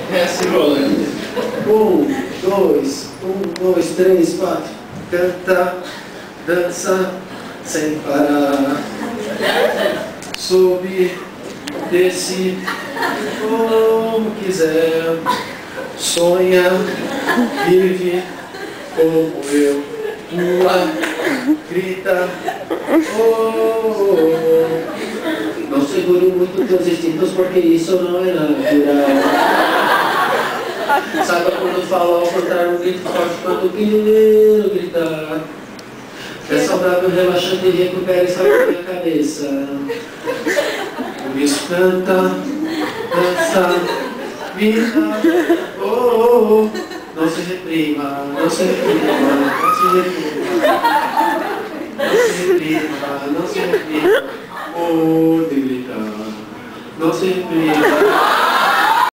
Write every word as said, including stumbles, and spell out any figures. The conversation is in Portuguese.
É assim rolando. Um, dois, um, dois, três, quatro. Canta, dança, sem parar. Sobe, desce, como quiser. Sonha, vive, como eu. Pula, grita, oh, oh, oh. Não seguro muito teus instintos porque isso não é natural. Sabe quando fala ao contrário, um grito forte quando quero gritar. É saudável, relaxante e recupera essa minha cabeça. Por isso canta, dança, grita, oh, oh, oh. Não se reprima, não se reprima, não se reprima. Não se reprima, não se reprima. Oh, de gritar, não se reprima.